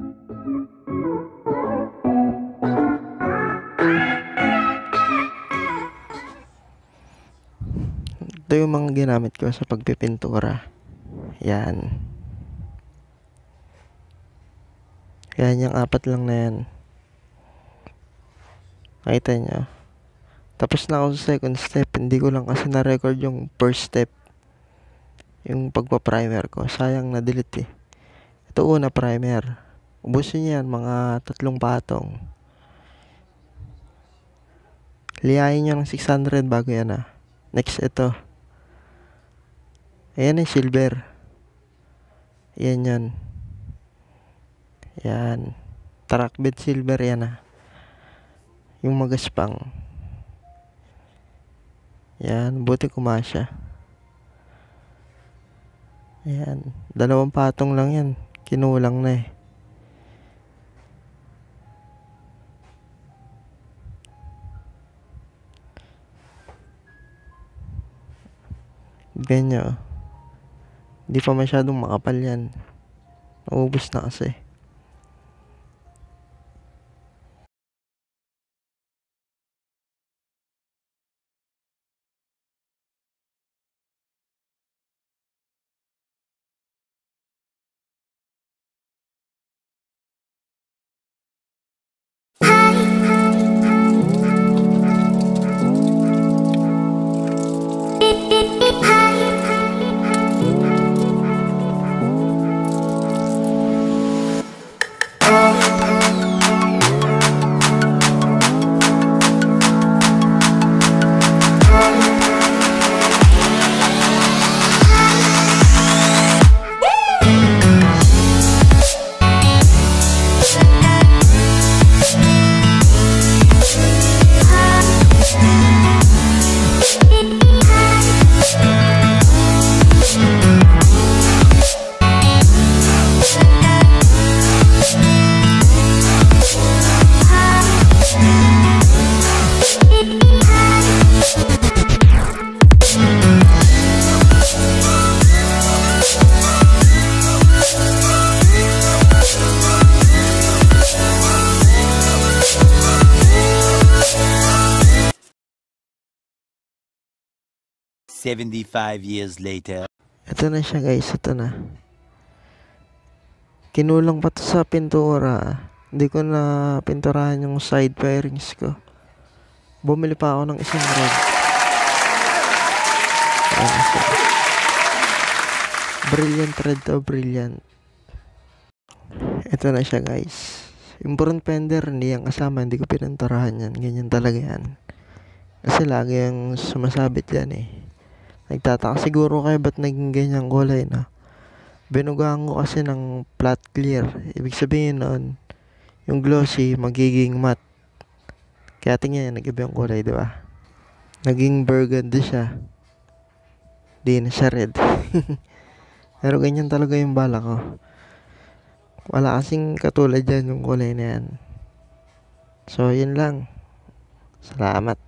Ito yung mga ginamit ko sa pagpipintura. Yan. Yan yung 4 lang na yan. Nakita nyo? Tapos na ako sa second step. Hindi ko lang kasi na-record yung first step. Yung pagpa-primer ko. Sayang na-delete eh. Ito una primer. Ubusin yan mga 3 patong. Liyain nyo ng 600 bago yan ah. Next ito. Ayan yung silver. Ayan yan. Yan. Track bed silver yan ah. Yung magaspang. Yan. Buti kumasya. Ayan. 2 patong lang yan. Kinulang na eh. Ganyan. Hindi pa masyadong makapal yan. Naubos na kasi. $75 later. Ito na siya guys. Ito na. Kinulang pa to sa pintura. Hindi ko na pinturahan yung side fairings ko. Bumili pa ako ng isang rod. Brilliant red to brilliant. Ito na siya guys. Yung front fender hindi yan kasama. Hindi ko pininturahan yan. Ganyan talaga yan. Kasi lagi yung sumasabit yan eh. Nagtataka siguro kayo ba't naging ganyang kulay na. Binugaan ko kasi ng flat clear. Ibig sabihin nun, yung glossy magiging matte. Kaya tingnan yan, nag-iba yung kulay, diba? Naging burgundy siya. Di na siya red. Pero ganyan talaga yung bala ko. Wala kasing katulad yan yung kulay na yan. So, yun lang. Salamat.